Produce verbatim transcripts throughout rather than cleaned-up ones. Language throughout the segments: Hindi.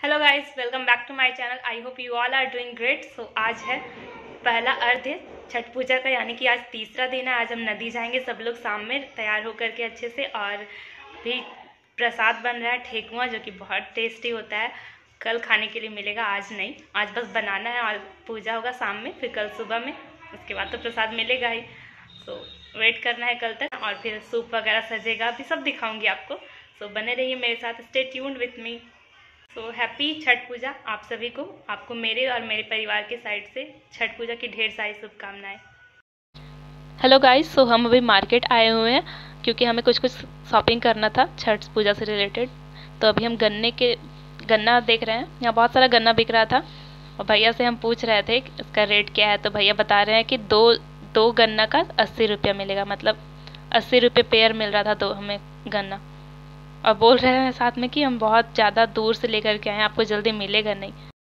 Hello guys, welcome back to my channel. I hope you all are doing great. So आज है पहला अर्घ्य छठ पूजा का, यानी कि आज तीसरा दिन है। आज हम नदी जाएंगे सब लोग शाम में तैयार होकर के अच्छे से। और भी प्रसाद बन रहा है ठेकुआ, जो कि बहुत टेस्टी होता है। कल खाने के लिए मिलेगा, आज नहीं। आज बस बनाना है और पूजा होगा शाम में, फिर कल सुबह में। उसके बाद तो प्रसाद मिलेगा ही। सो वेट करना है कल तक। और फिर सूप वगैरह सजेगा, अभी सब दिखाऊंगी आपको। सो बने रहिए मेरे साथ, stay tuned with me. So happy Chhath Puja आप सभी को। आपको मेरे और मेरे परिवार के साइड से छठ पूजा की ढेर सारी शुभकामनाएं। हेलो गाइस, सो हम अभी मार्केट आए हुए हैं क्योंकि हमें कुछ कुछ शॉपिंग करना था छठ पूजा से रिलेटेड। तो अभी हम गन्ने के गन्ना देख रहे हैं, यहाँ बहुत सारा गन्ना बिक रहा था। और भैया से हम पूछ रहे थे कि इसका रेट क्या है। तो भैया बता रहे हैं कि दो दो गन्ना का अस्सी रुपया मिलेगा, मतलब अस्सी रुपये पेयर मिल रहा था दो हमें गन्ना। और बोल रहे हैं साथ में कि हम बहुत ज़्यादा दूर से लेकर के आए हैं, आपको जल्दी मिलेगा नहीं।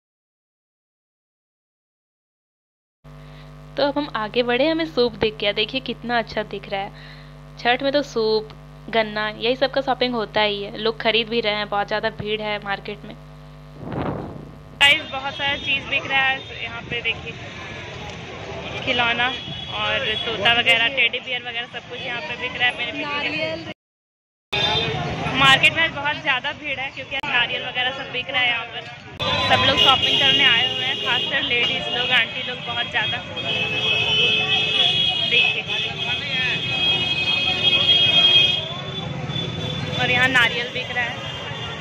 तो अब हम आगे बढ़े, हमें सूप दिख गया। देखिए कितना अच्छा दिख रहा है। छठ में तो सूप गन्ना यही सब का शॉपिंग होता ही है। लोग खरीद भी रहे हैं, बहुत ज़्यादा भीड़ है मार्केट में। गाइस बहुत सारा चीज़ बिक रहा है यहाँ पे। देखिए खिलौना और तोता वगैरह, टेडी बियर वगैरह सब कुछ यहाँ पे बिक रहा है। मेरे पीछे मार्केट में बहुत ज़्यादा भीड़ है क्योंकि नारियल वगैरह सब बिक रहा है यहाँ पर। सब लोग शॉपिंग करने आए हुए हैं, खासकर लेडीज़ लोग, आंटी लोग बहुत ज़्यादा। देखिए, और यहाँ नारियल बिक रहा है।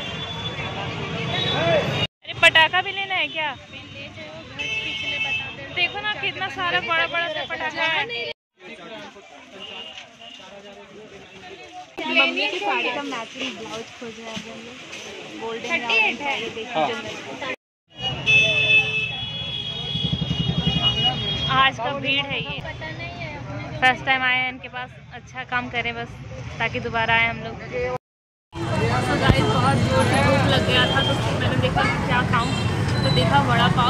अरे पटाखा भी लेना है क्या? देखो ना कितना सारा बड़ा बड़ा सा पटाखा है। मम्मी की साड़ी का मैचिंग ब्लाउज खोज रहे हैं हम लोग। गोल्डन है ये देखिए। आज का भीड़ है ये, फर्स्ट टाइम आए हैं इनके पास। अच्छा काम करें बस, ताकि दोबारा आए हम लोग। तो गाइस बहुत जोर से भूख लग गया था, तो मैंने देखा क्या खाऊं, तो देखा वड़ा पाव।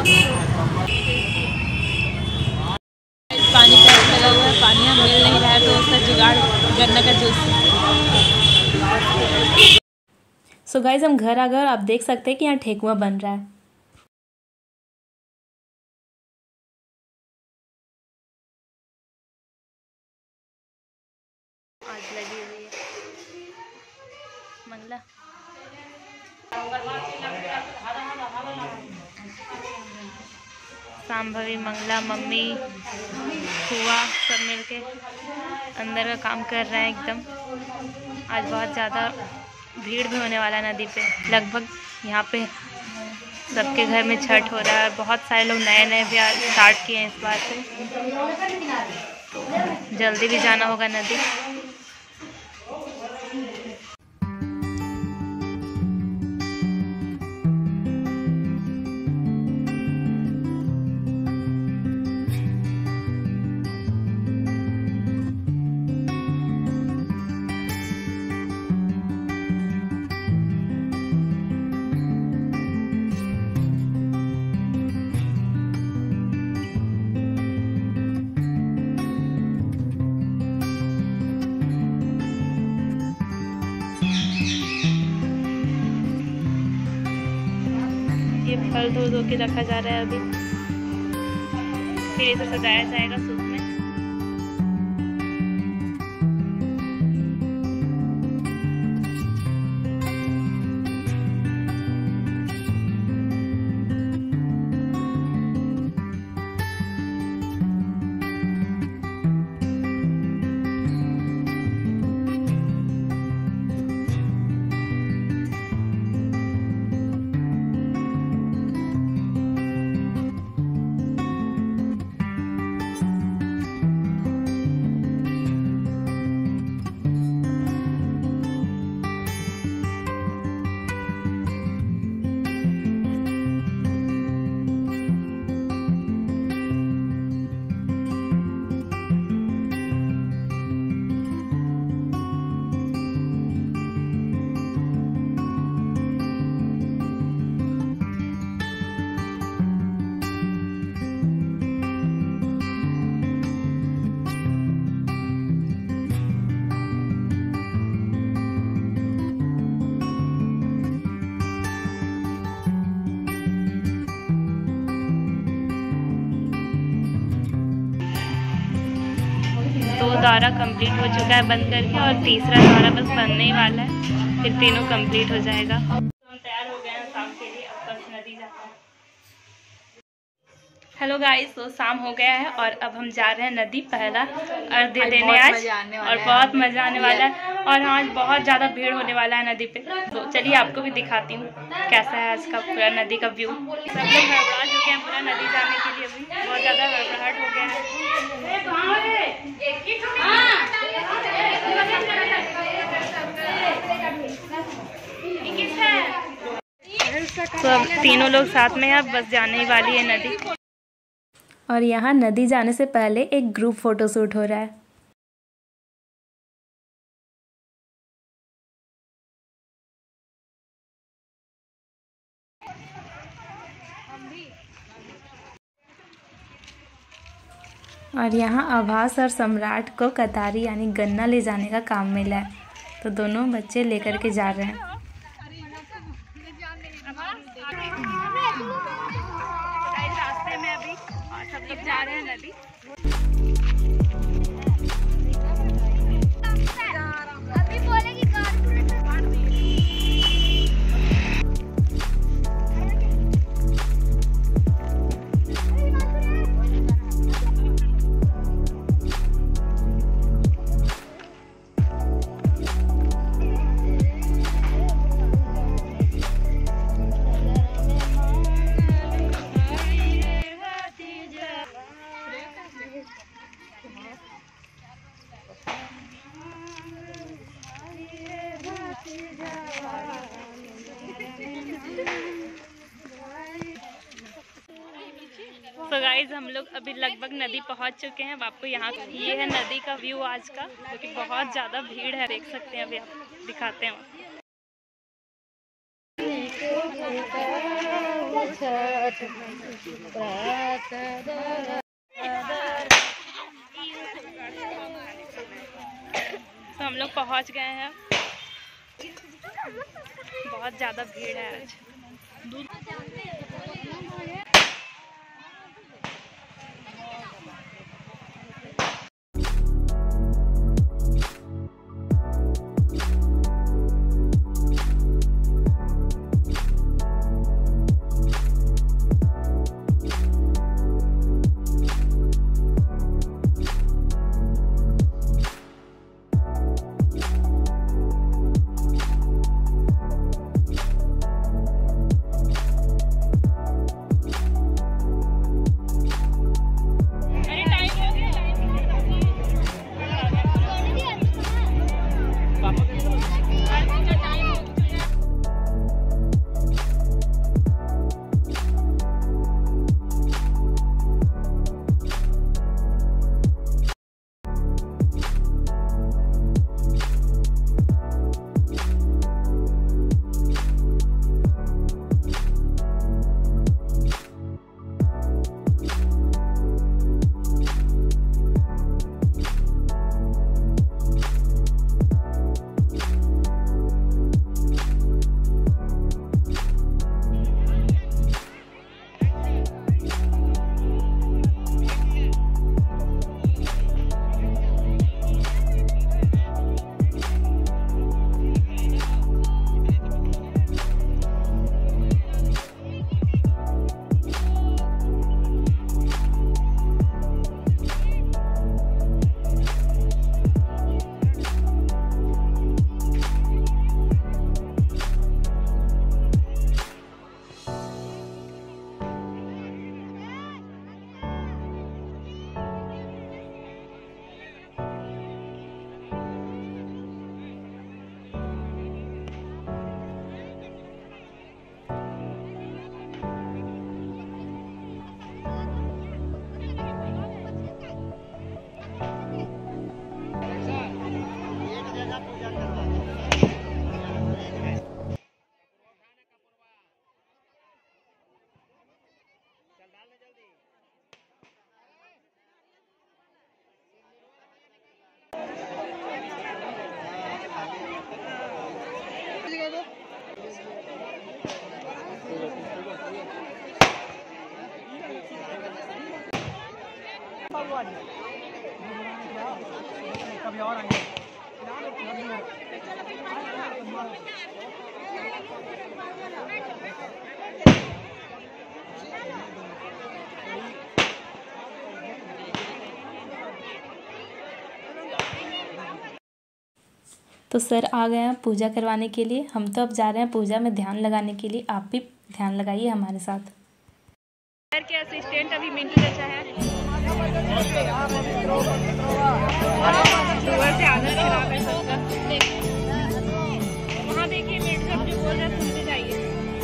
पानी का लगा हुआ है, पानी हम मिल नहीं रहा है, तो उसका जुगाड़ गन्ना का जूस। सो गाइस हम घर आ गए। आप देख सकते हैं कि यहाँ ठेकुआ बन रहा है। आज लगी हुई है मंगला। सांभवी, मंगला, मम्मी, हुआ सब मिलके अंदर का काम कर रहे हैं एकदम। आज बहुत ज़्यादा भीड़ भी होने वाला है नदी पे। लगभग यहाँ पे सबके घर में छठ हो रहा है। बहुत सारे लोग नए नए भी स्टार्ट किए हैं इस बार से, तो जल्दी भी जाना होगा नदी। ये फल धो धो के रखा जा रहा है अभी, फिर इसे सजाया जाएगा सूप में। दो दौरा कंप्लीट हो चुका है बंद करके, और तीसरा दौरा बस बनने ही वाला है, फिर तीनों कंप्लीट हो जाएगा। तो हम तैयार हो गए हैं शाम के लिए, अब बस नदी जाते हैं। हेलो गाइस, तो शाम हो गया है और अब हम जा रहे हैं नदी पहला अर्घ्य देने आज, और बहुत मज़ा आने वाला है। और आज बहुत ज़्यादा भीड़ होने वाला है नदी पे, तो चलिए आपको भी दिखाती हूँ कैसा है आज का पूरा नदी का व्यू। सब लोग हड़बड़ा चुके हैं पूरा नदी जाने के लिए, अभी बहुत ज़्यादा हड़बड़ाहट हो गया है। तो अब तीनों लोग साथ में अब बस जाने ही वाली है नदी। और यहाँ नदी जाने से पहले एक ग्रुप फोटो शूट हो रहा है। और यहाँ आभास और सम्राट को कतारी यानी गन्ना ले जाने का काम मिला है, तो दोनों बच्चे लेकर के जा रहे हैं। रास्ते में अभी और सब लोग जा रहे हैं नदी। तो गाइज हम लोग अभी लगभग नदी पहुंच चुके हैं। अब आपको यहाँ ये है नदी का व्यू आज का, क्योंकि बहुत ज़्यादा भीड़ है, देख सकते हैं। अभी आप दिखाते हैं। तो हम लोग पहुँच गए हैं, बहुत ज़्यादा भीड़ है आज। कभी और आएंगे। तो सर आ गए हैं पूजा करवाने के लिए। हम तो अब जा रहे हैं पूजा में ध्यान लगाने के लिए। आप भी ध्यान लगाइए हमारे साथ। सर के असिस्टेंट अभी मिंटू चाचा है। से आधा खराब है सबका। वहाँ देखिए मिंटू जो बोल रहे हैं सुनते जाइए।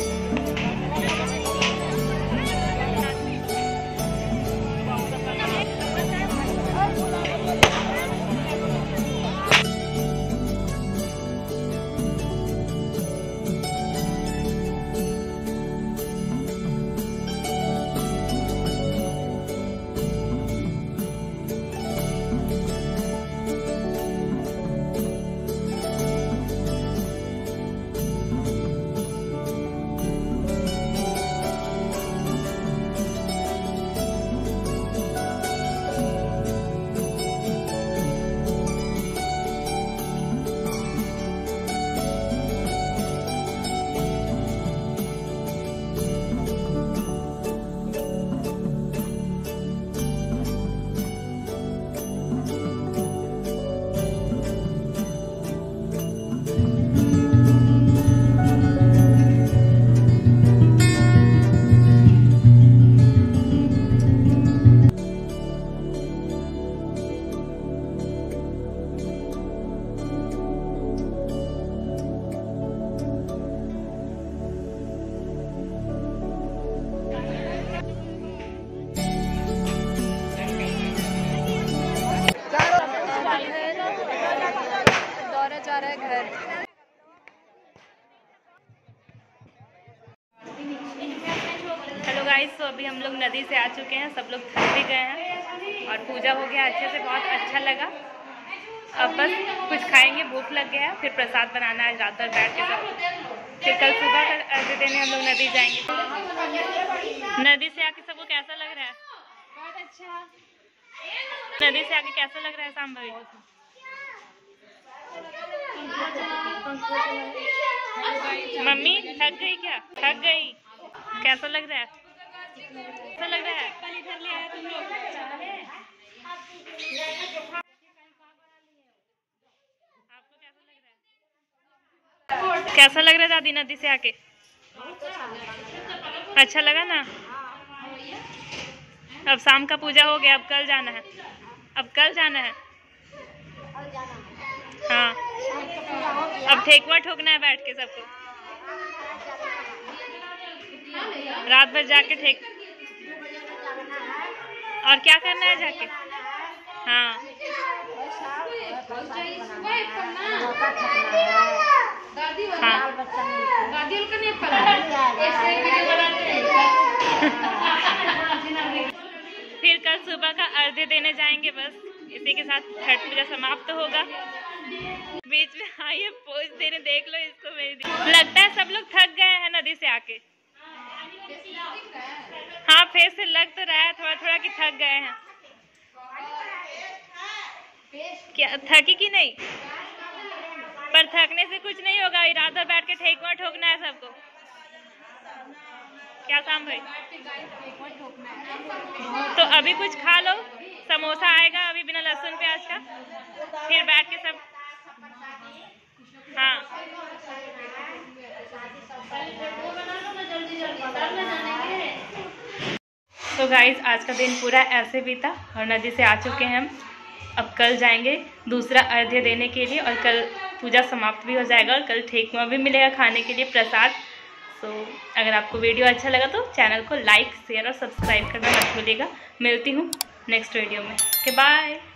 जा रहा है घर। हेलो गाइस, तो अभी हम लोग नदी से आ चुके हैं। सब लोग थक भी गए हैं और पूजा हो गया अच्छे से, बहुत अच्छा लगा। अब बस कुछ खाएंगे, भूख लग गया है। फिर प्रसाद बनाना है रात भर बैठ के सब। फिर कल सुबह का अर्घ्य देने हम लोग नदी जाएंगे। नदी से आके सबको कैसा लग रहा है? बहुत अच्छा। नदी से आके कैसा लग रहा है शाम भाई? मम्मी थक गई क्या? थक गई? कैसा लग रहा है? कैसा लग रहा है? आपको कैसा लग रहा है? कैसा लग रहा है दादी नदी से आके? अच्छा लगा ना? अब शाम का पूजा हो गया, अब कल जाना है। अब कल जाना है हाँ। अब ठेकुआ ठोकना है बैठ के सबको। रात भर जाके ठेक और क्या करना है जाके? हाँ हाँ फिर कल सुबह का अर्घ्य देने जाएंगे। बस इसी के साथ छठ पूजा समाप्त होगा। बीच में आइए पोज देने, देख लो इसको। मेरी लगता है सब लोग थक गए हैं नदी से आके। हाँ फेस से लग तो रहा है थोड़ा थोड़ा कि थक गए हैं। क्या थकी कि नहीं? पर थकने से कुछ नहीं होगा। इरादा बैठ के ठेकुआ ठोकना है सबको। क्या शाम भाई? तो अभी कुछ खा लो, समोसा आएगा अभी बिना लहसुन प्याज का। फिर बैठ के सब हाँ तो गाइस आज का दिन पूरा ऐसे बीता और नदी से आ चुके हैं हम। अब कल जाएंगे दूसरा अर्घ्य देने के लिए और कल पूजा समाप्त भी हो जाएगा और कल ठेकुआ भी मिलेगा खाने के लिए, प्रसाद। तो अगर आपको वीडियो अच्छा लगा तो चैनल को लाइक शेयर और सब्सक्राइब करना मत भूलिएगा। मिलती हूँ नेक्स्ट वीडियो में। Okay bye.